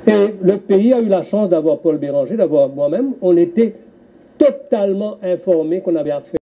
Et le pays a eu la chance d'avoir Paul Béranger, d'avoir moi-même. On était totalement informés qu'on avait affaire